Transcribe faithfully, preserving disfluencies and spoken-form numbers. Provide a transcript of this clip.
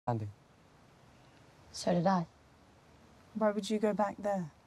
Andy. So did I. Why would you go back there?